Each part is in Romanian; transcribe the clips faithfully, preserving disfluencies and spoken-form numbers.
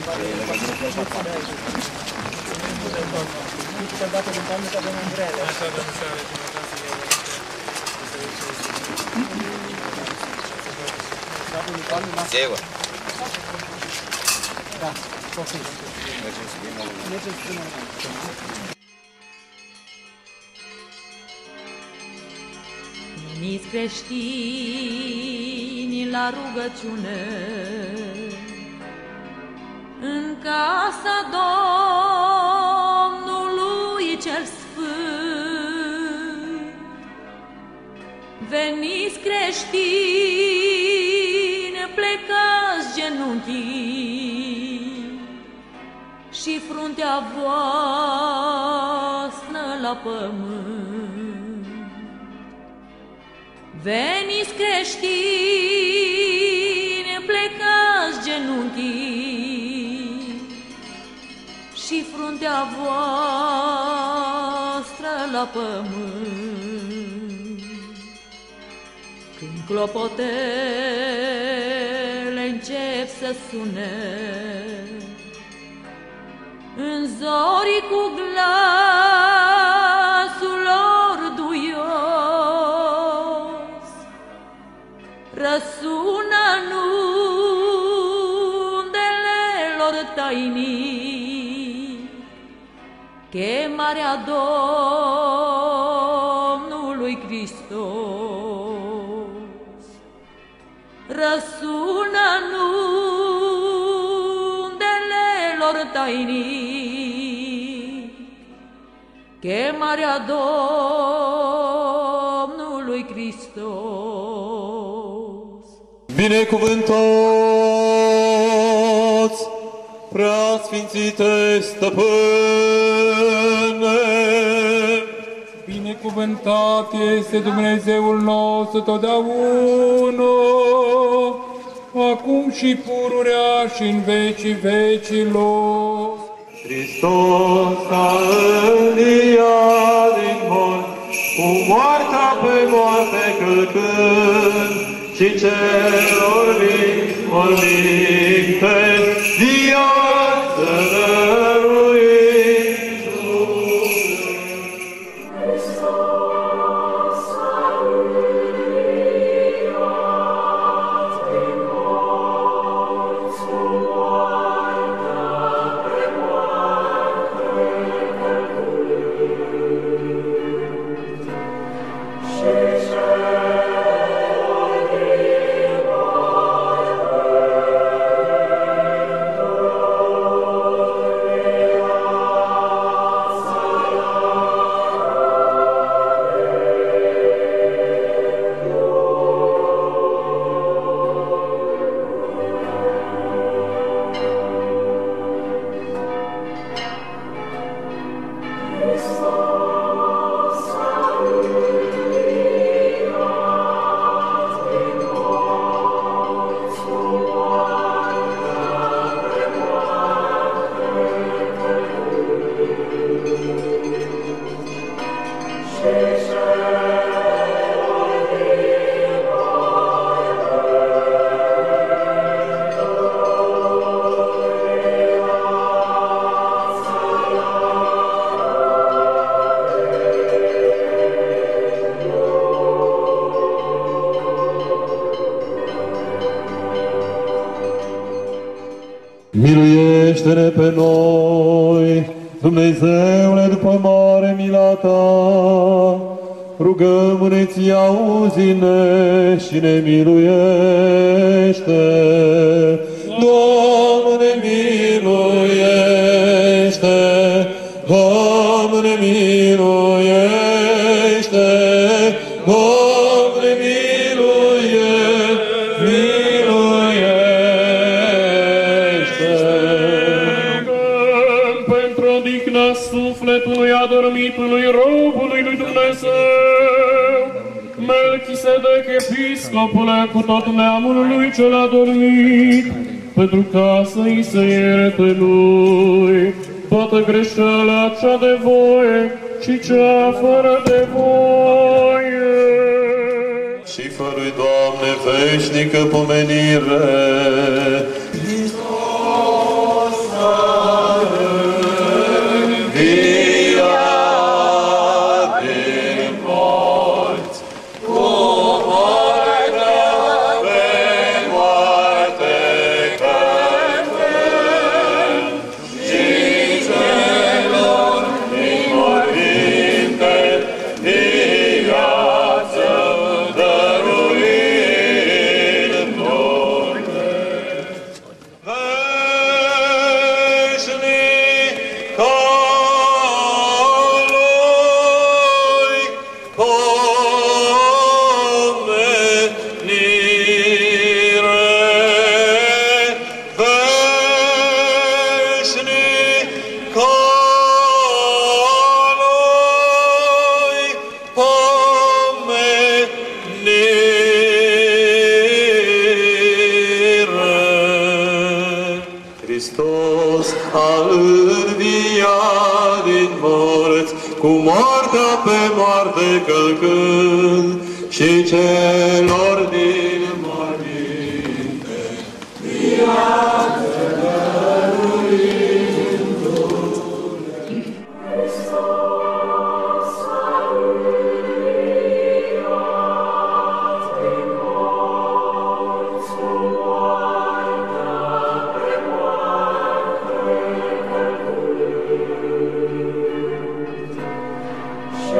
Sigur. Da, poftim. Mergeți bine. Mergeți bine. Veniți creștini la rugăciune în casa Domnului cel Sfânt. Veniți creștini, plecați genunchii și fruntea voastră la pământ. Veniți creștini, plecați genunchii și fruntea voastră la pământ. Când clopotele încep să sune, în zorii cu glasul lor duios, răsună nundele lor tainic, chemarea Domnului Hristos. Răsună nundele lor tainic, chemarea Domnului Hristos. Binecuvântați, preasfințite stăpâne! Binecuvântat este Dumnezeul nostru totdeauna, acum și pururea și în vecii vecilor. Hristos a înviat din morți, cu moartea pe moarte călcând, și celor vii morminte viață dăruindu-i. Hristos a înviat din morți, cu moartea pe moarte călcând, și Miluiește-ne pe noi, Dumnezeule, după mare mila Ta, rugăm-ne Ție, auzi-ne și ne miluiește. Doamne, miluiește! Doamne, miluiește! Doamne, miluiește! Miluiește! Rugăm pentru odihna sufletului adormitului robului lui Dumnezeu, Melchisedec, episcopule, cu tot neamul lui cel adormit, pentru ca să-i se ierte lui toată greșeala cea de voie și cea fără de voie. Și fă-lui, Doamne, veșnică pomenire. Hristos Hristos a înviat din morți, cu moartea pe moarte călcând, și celor din morminte viață dăruindu-le. Hristos a înviat din morți, cu moartea pe moarte călcând, și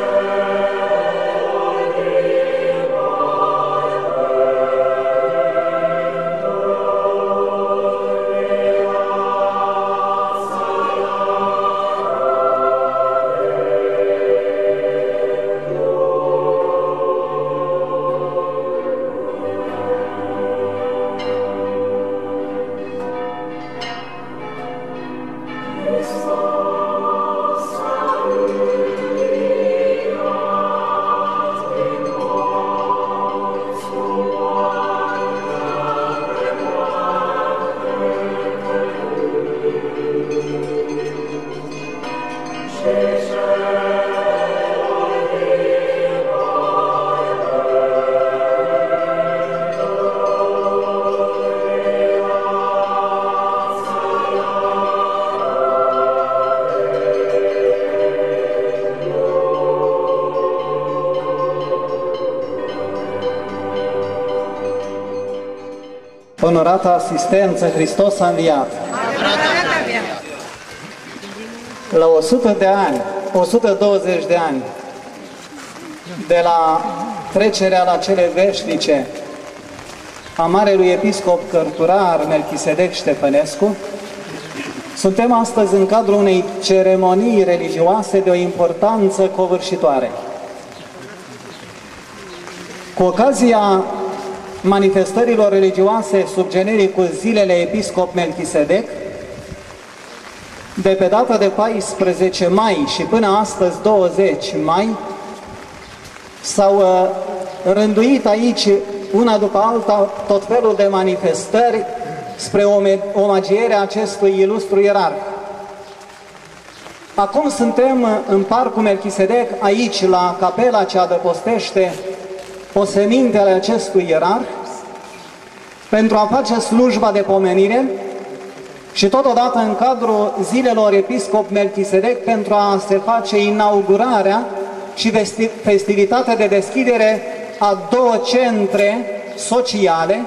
Onorată asistență, Hristos a înviat! La o sută de ani, o sută douăzeci de ani, de la trecerea la cele veșnice a Marelui Episcop Cărturar Melchisedec Ștefănescu, suntem astăzi în cadrul unei ceremonii religioase de o importanță covârșitoare. Cu ocazia manifestărilor religioase sub genericul Zilele Episcop Melchisedec, de pe data de paisprezece mai și până astăzi douăzeci mai, s-au uh, rânduit aici, una după alta, tot felul de manifestări spre omagierea acestui ilustru ierarh. Acum suntem în Parcul Melchisedec, aici, la capela ce adăpostește osemintele acestui ierarh, pentru a face slujba de pomenire și totodată în cadrul Zilelor Episcop Melchisedec pentru a se face inaugurarea și festivitatea de deschidere a două centre sociale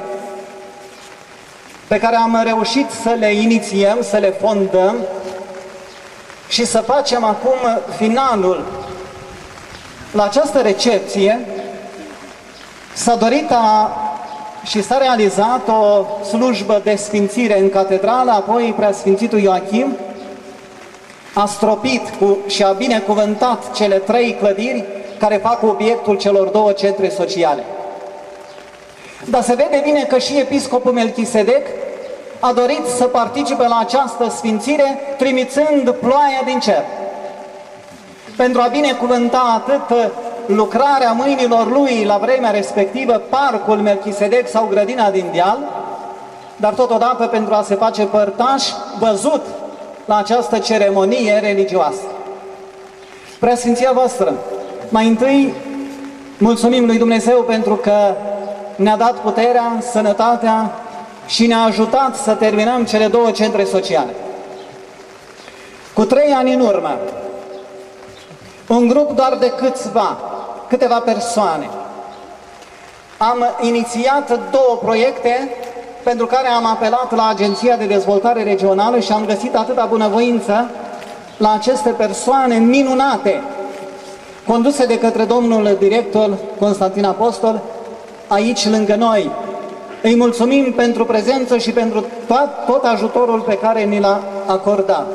pe care am reușit să le inițiem, să le fondăm și să facem acum finalul. La această recepție s-a dorit a, și s-a realizat o slujbă de sfințire în catedrală, apoi Preasfințitul Ioachim a stropit cu, și a binecuvântat cele trei clădiri care fac obiectul celor două centre sociale. Dar se vede bine că și Episcopul Melchisedec a dorit să participe la această sfințire trimițând ploaia din cer, pentru a binecuvânta atât lucrarea mâinilor lui la vremea respectivă, Parcul Melchisedec sau Grădina din Deal, dar totodată pentru a se face părtaș văzut la această ceremonie religioasă. Preasfinția voastră, mai întâi mulțumim lui Dumnezeu pentru că ne-a dat puterea, sănătatea și ne-a ajutat să terminăm cele două centre sociale. Cu trei ani în urmă, un grup doar de câțiva, câteva persoane, am inițiat două proiecte pentru care am apelat la Agenția de Dezvoltare Regională și am găsit atâta bunăvoință la aceste persoane minunate, conduse de către domnul director Constantin Apostol, aici lângă noi. Îi mulțumim pentru prezență și pentru tot, tot ajutorul pe care ni l-a acordat.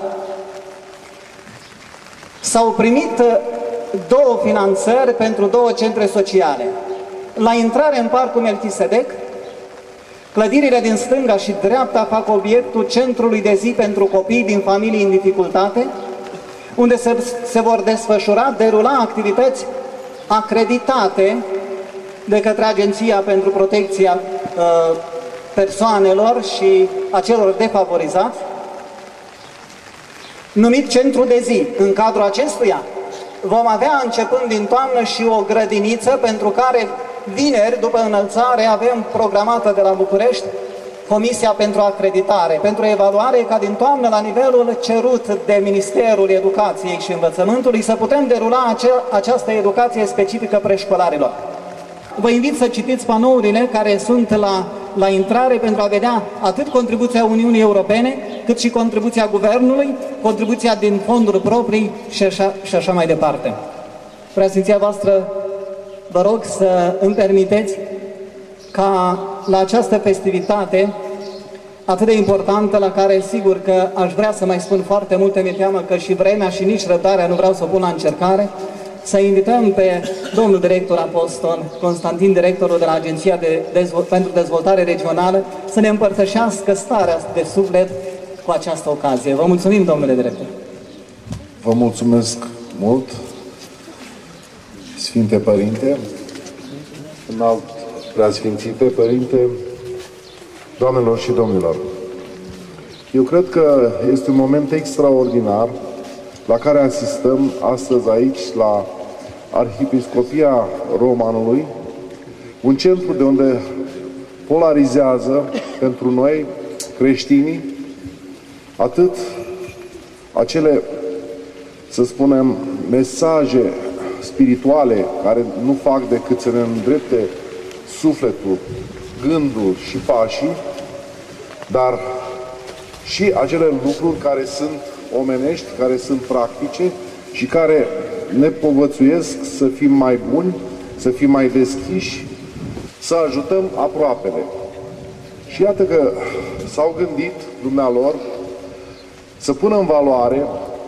S-au primit două finanțări pentru două centre sociale. La intrare în Parcul Melchisedec, clădirile din stânga și dreapta fac obiectul Centrului de zi pentru copii din familii în dificultate, unde se, se vor desfășura, derula activități acreditate de către Agenția pentru Protecția uh, persoanelor și a celor defavorizați, numit Centru de Zi. În cadrul acestuia vom avea, începând din toamnă, și o grădiniță pentru care vineri, după înălțare, avem programată de la București Comisia pentru Acreditare, pentru evaluare, ca din toamnă, la nivelul cerut de Ministerul Educației și Învățământului, să putem derula acea, această educație specifică preșcolarilor. Vă invit să citiți panourile care sunt la, la intrare pentru a vedea atât contribuția Uniunii Europene, cât și contribuția Guvernului, contribuția din fonduri proprii și așa, și așa mai departe. Preasfinția voastră, vă rog să îmi permiteți ca la această festivitate atât de importantă, la care sigur că aș vrea să mai spun foarte multe, mi-e teamă că și vremea și nici răbdarea nu vreau să o pun la încercare, să invităm pe domnul director apostol Constantin, directorul de la Agenția de Dezvol pentru Dezvoltare Regională, să ne împărtășească starea de suflet cu această ocazie. Vă mulțumim, domnule director! Vă mulțumesc mult, Sfinte Părinte, înalt preasfințite Părinte, doamnelor și domnilor. Eu cred că este un moment extraordinar la care asistăm astăzi aici, la Arhiepiscopia Romanului, un centru de unde polarizează pentru noi, creștinii, atât acele, să spunem, mesaje spirituale care nu fac decât să ne îndrepte sufletul, gândul și pașii, dar și acele lucruri care sunt omenești, care sunt practice și care ne povățuiesc să fim mai buni, să fim mai deschiși, să ajutăm aproapele. Și iată că s-au gândit dumnealor să pună în valoare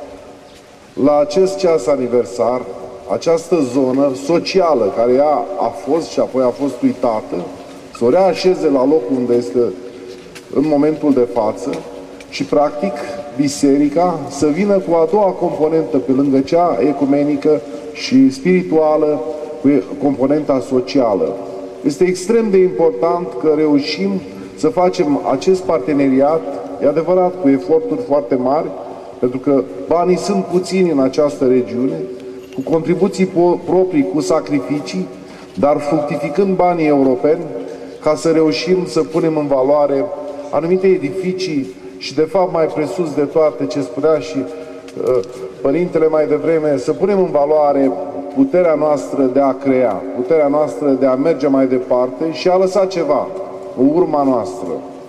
la acest ceas aniversar această zonă socială care ea a fost și apoi a fost uitată, să o reașeze la locul unde este în momentul de față și, practic, biserica să vină cu a doua componentă pe lângă cea ecumenică și spirituală, cu componenta socială. Este extrem de important că reușim să facem acest parteneriat, e adevărat, cu eforturi foarte mari, pentru că banii sunt puțini în această regiune, cu contribuții proprii, cu sacrificii, dar fructificând banii europeni, ca să reușim să punem în valoare anumite edificii și, de fapt, mai presus de toate, ce spunea și uh, Părintele mai devreme, să punem în valoare puterea noastră de a crea, puterea noastră de a merge mai departe și a lăsa ceva, o urma noastră.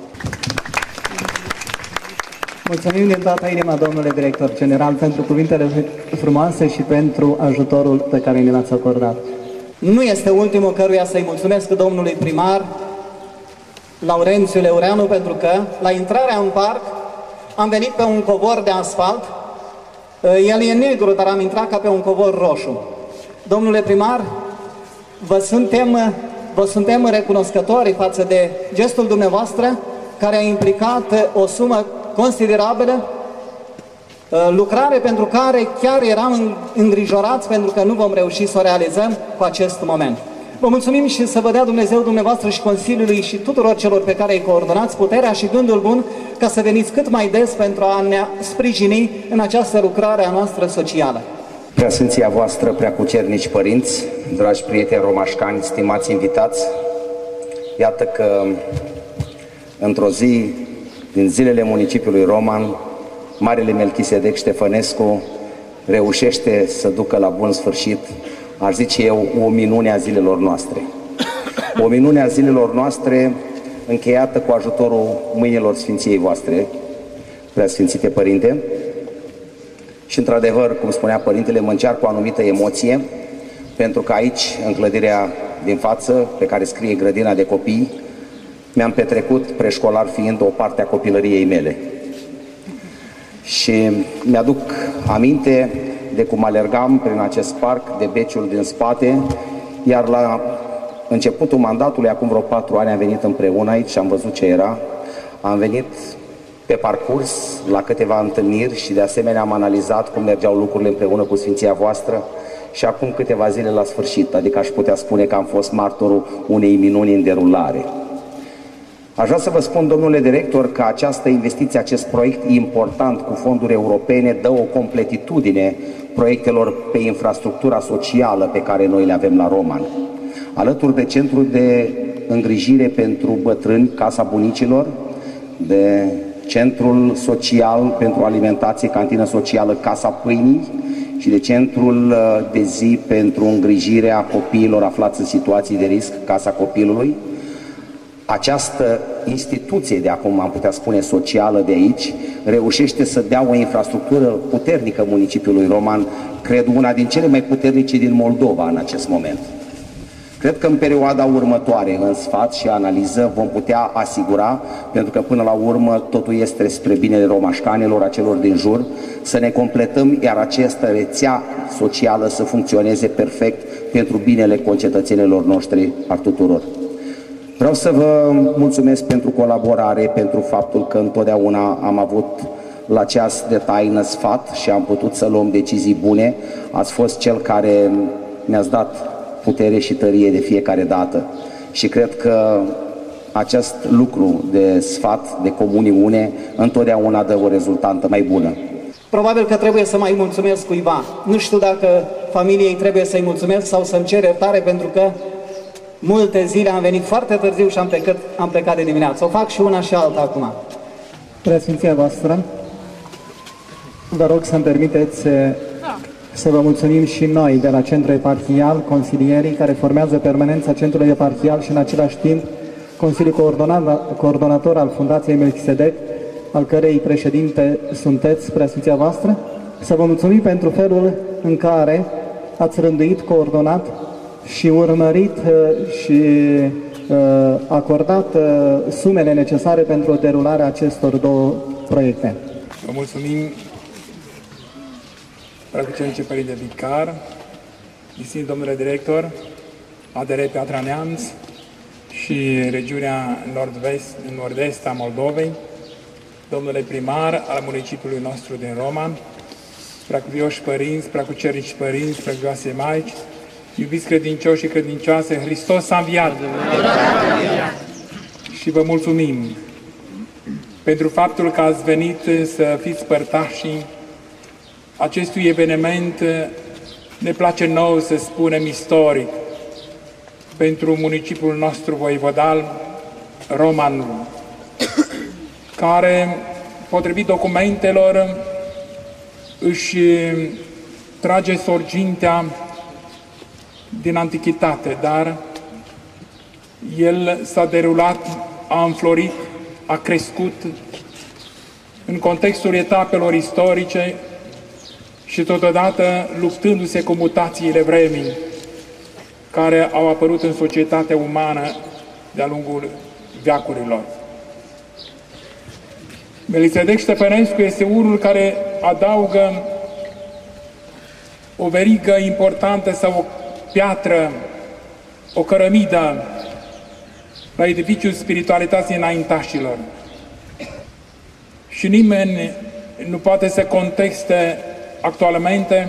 Mulțumim din toată inima, domnule director general, pentru cuvintele frumoase și pentru ajutorul pe care ne l-ați acordat. Nu este ultimul căruia să-i mulțumesc domnului primar Laurențiu Leureanu, pentru că la intrarea în parc am venit pe un covor de asfalt. El e negru, dar am intrat ca pe un covor roșu. Domnule primar, vă suntem, vă suntem recunoscători față de gestul dumneavoastră, care a implicat o sumă considerabilă, lucrare pentru care chiar eram îngrijorați pentru că nu vom reuși să o realizăm cu acest moment. Vă mulțumim și să vă dea Dumnezeu dumneavoastră și Consiliului și tuturor celor pe care îi coordonați puterea și gândul bun ca să veniți cât mai des pentru a ne sprijini în această lucrare a noastră socială. Preasfinția voastră, preacucernici părinți, dragi prieteni romașcani, stimați invitați, iată că într-o zi din zilele municipiului Roman, Marele Melchisedec Ștefănescu reușește să ducă la bun sfârșit, aș zice eu, o minune a zilelor noastre. O minune a zilelor noastre încheiată cu ajutorul mâinilor Sfinției voastre, Preasfințite Părinte. Și într-adevăr, cum spunea Părintele, mă încearcă cu o anumită emoție, pentru că aici, în clădirea din față, pe care scrie grădina de copii, mi-am petrecut, preșcolar fiind, o parte a copilăriei mele. Și mi-aduc aminte de cum alergam prin acest parc, de beciul din spate, iar la începutul mandatului, acum vreo patru ani, am venit împreună aici și am văzut ce era. Am venit pe parcurs la câteva întâlniri și de asemenea am analizat cum mergeau lucrurile împreună cu Sfinția voastră și acum câteva zile la sfârșit, adică aș putea spune că am fost martorul unei minuni în derulare. Aș vrea să vă spun, domnule director, că această investiție, acest proiect important cu fonduri europene dă o completitudine proiectelor pe infrastructura socială pe care noi le avem la Roman. Alături de centrul de îngrijire pentru bătrâni, Casa Bunicilor, de centrul social pentru alimentație, cantină socială, Casa Pâinii și de centrul de zi pentru îngrijirea copiilor aflați în situații de risc, Casa Copilului. Această instituție, de acum am putea spune socială de aici, reușește să dea o infrastructură puternică municipiului Roman, cred una din cele mai puternice din Moldova în acest moment. Cred că în perioada următoare, în sfat și analiză, vom putea asigura, pentru că până la urmă totul este spre binele romașcanilor, a celor din jur, să ne completăm, iar această rețea socială să funcționeze perfect pentru binele concetățenilor noștri, a tuturor. Vreau să vă mulțumesc pentru colaborare, pentru faptul că întotdeauna am avut la ceas de taină sfat și am putut să luăm decizii bune. Ați fost cel care mi-ați dat putere și tărie de fiecare dată și cred că acest lucru de sfat, de comuniune, întotdeauna dă o rezultantă mai bună. Probabil că trebuie să mai mulțumesc cuiva. Nu știu dacă familiei trebuie să-i mulțumesc sau să-mi cer iertare, pentru că multe zile am venit foarte târziu și am plecat, am plecat de dimineață. O fac și una și alta acum. Preasfinția voastră, vă rog să-mi permiteți să vă mulțumim și noi de la Centrul Eparhial, consilierii care formează permanența Centrului Eparhial și în același timp Consiliul Coordonator al Fundației Melchisedec, al cărei președinte sunteți, preasfinția voastră, să vă mulțumim pentru felul în care ați rânduit, coordonat și urmărit și acordat sumele necesare pentru derularea acestor două proiecte. Vă mulțumim, Preacucernice Părinte Vicar, distinct domnule director, A D R Piatra Neamț și regiunea nord-vest, nord-est a Moldovei, domnule primar al municipiului nostru din Roman, preacuvioși părinți, preacucernici părinți, preacuvioase maici, iubiți credincioși și credincioase, Hristos a înviat! Și vă mulțumim pentru faptul că ați venit să fiți părtașii acestui eveniment, ne place nou să spunem istoric, pentru municipiul nostru voivodal, Romanul, care, potrivit documentelor, își trage sorgintea din antichitate, dar el s-a derulat, a înflorit, a crescut în contextul etapelor istorice și totodată luptându-se cu mutațiile vremii care au apărut în societatea umană de-a lungul veacurilor. Melchisedec Ștefănescu este unul care adaugă o verigă importantă sau o piatră, o cărămidă la edificiul spiritualității înaintașilor. Și nimeni nu poate să contexte actualmente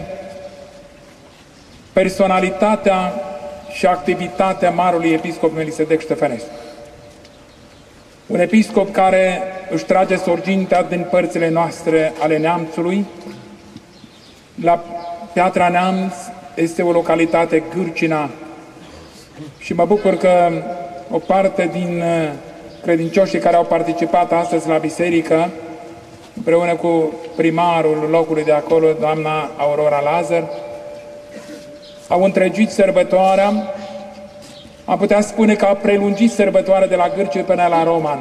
personalitatea și activitatea Marului Episcop Melchisedec Ștefănescu. Un episcop care își trage sorgintea din părțile noastre ale neamțului. La Piatra Neamț este o localitate Gârcina și mă bucur că o parte din credincioșii care au participat astăzi la biserică, împreună cu primarul locului de acolo, doamna Aurora Lazar, au întregit sărbătoarea. Am putea spune că a prelungit sărbătoarea de la Gârci până la Roman.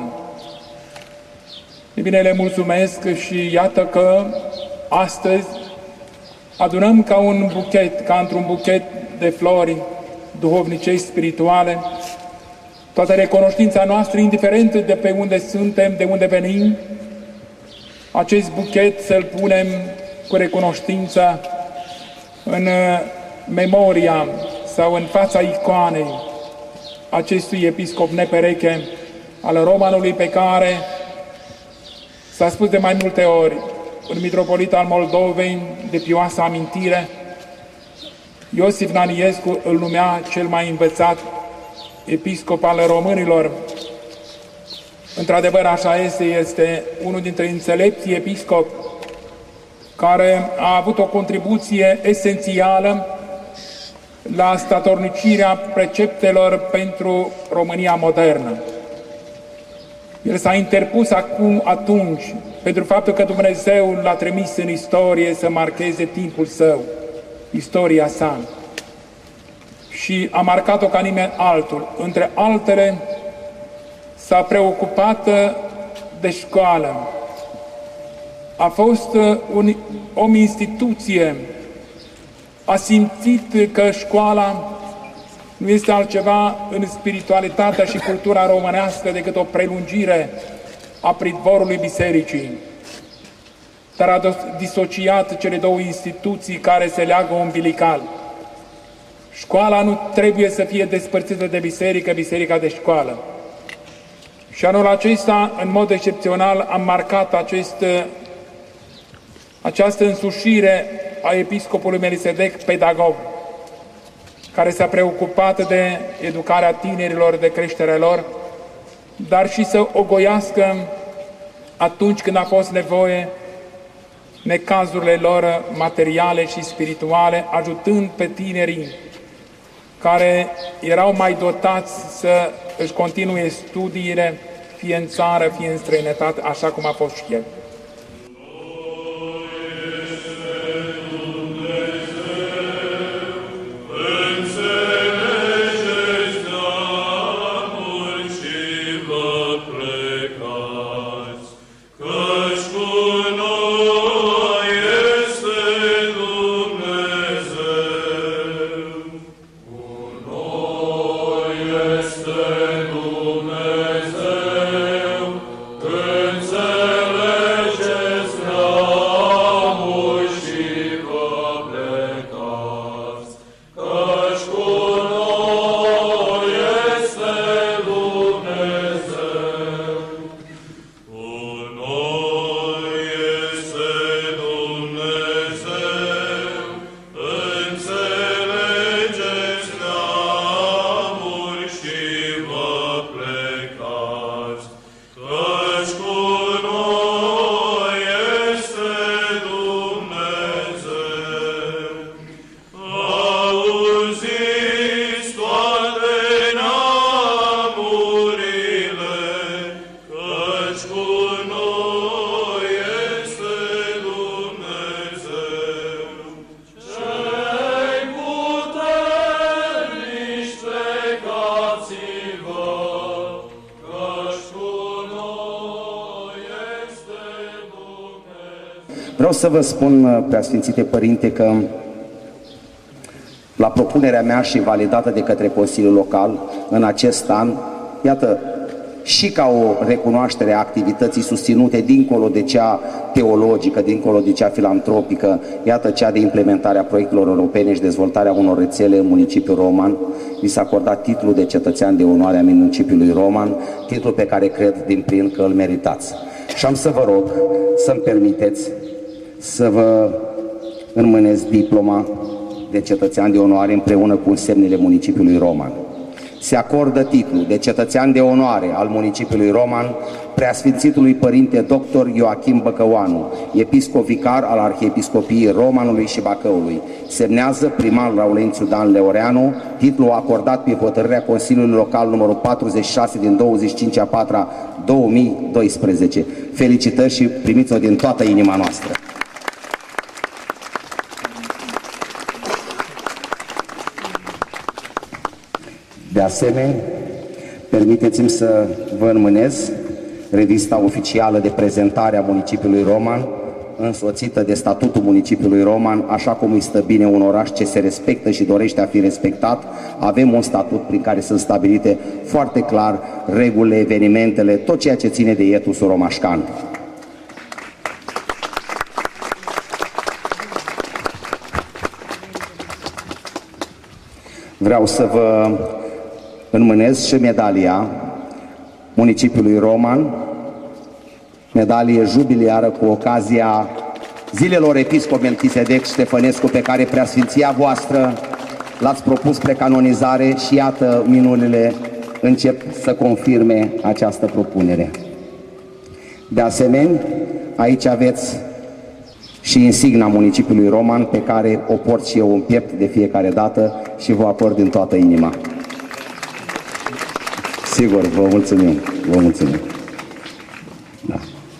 E bine, le mulțumesc și iată că astăzi adunăm ca un buchet, ca într-un buchet de flori duhovnicești, spirituale, toată recunoștința noastră, indiferent de pe unde suntem, de unde venim, acest buchet să-l punem cu recunoștință în memoria sau în fața icoanei acestui episcop nepereche al Romanului, pe care s-a spus de mai multe ori, un mitropolit al Moldovei de pioasă amintire, Iosif Naniescu îl numea cel mai învățat episcop al românilor, Într-adevăr, așa este, este unul dintre înțelepții episcopi care a avut o contribuție esențială la statornicirea preceptelor pentru România modernă. El s-a interpus acum, atunci, pentru faptul că Dumnezeu l-a trimis în istorie să marcheze timpul său, istoria sa. Și a marcat-o ca nimeni altul. Între altele, s-a preocupat de școală. A fost un om instituție. A simțit că școala nu este altceva în spiritualitatea și cultura românească decât o prelungire a pridvorului bisericii. Dar a disociat cele două instituții care se leagă umbilical. Școala nu trebuie să fie despărțită de biserică, biserica de școală. Și anul acesta, în mod excepțional, am marcat acest, această însușire a episcopului Melchisedec, pedagog, care s-a preocupat de educarea tinerilor, de creșterea lor, dar și să ogoiască atunci când a fost nevoie necazurile lor materiale și spirituale, ajutând pe tinerii care erau mai dotați să își continue studiile, fie în țară, fie în străinătate, așa cum a fost și el. Vreau să vă spun, Preasfințite Părinte, că la propunerea mea și validată de către Consiliul Local în acest an, iată, și ca o recunoaștere a activității susținute dincolo de cea teologică, dincolo de cea filantropică, iată cea de implementare a proiectelor europene și dezvoltarea unor rețele în municipiul Roman, vi s-a acordat titlul de cetățean de onoare a municipiului Roman, titlul pe care cred din plin că îl meritați. Și am să vă rog să-mi permiteți să vă înmânez diploma de cetățean de onoare împreună cu semnele municipiului Roman. Se acordă titlul de cetățean de onoare al municipiului Roman Preasfințitului Părinte doctor Ioachim Băcăuanu, episcop vicar al Arhiepiscopiei Romanului și Bacăului. Semnează primarul Laurențiu Dan Leoreanu, titlul acordat pe hotărârea Consiliului Local numărul patruzeci și șase din douăzeci și cinci a patra două mii doisprezece. Felicitări și primiți-o din toată inima noastră. De asemenea, permiteți-mi să vă înmânez revista oficială de prezentare a municipiului Roman, însoțită de statutul municipiului Roman, așa cum îi stă bine un oraș ce se respectă și dorește a fi respectat. Avem un statut prin care sunt stabilite foarte clar regulile, evenimentele, tot ceea ce ține de etosul romașcan. Vreau să vă înmânez și medalia municipiului Roman, medalie jubiliară cu ocazia zilelor Episcop Melchisedec Ștefănescu, pe care Preasfinția voastră l-ați propus precanonizare și iată minunile încep să confirme această propunere. De asemenea, aici aveți și insigna municipiului Roman, pe care o port și eu în piept de fiecare dată și vă apăr din toată inima. Sigur, vă mulțumim, vă mulțumim. Da.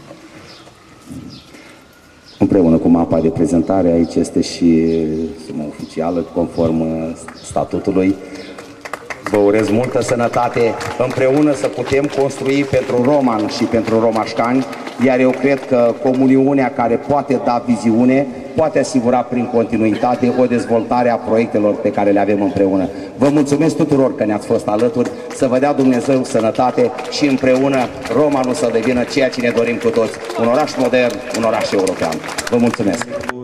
Împreună cu mapa de prezentare, aici este și suma oficială, conform statutului. Vă urez multă sănătate, împreună să putem construi pentru Roman și pentru romașcani, iar eu cred că comuniunea care poate da viziune, poate asigura prin continuitate o dezvoltare a proiectelor pe care le avem împreună. Vă mulțumesc tuturor că ne-ați fost alături, să vă dea Dumnezeu sănătate și împreună Romanul să devină ceea ce ne dorim cu toți, un oraș modern, un oraș european. Vă mulțumesc!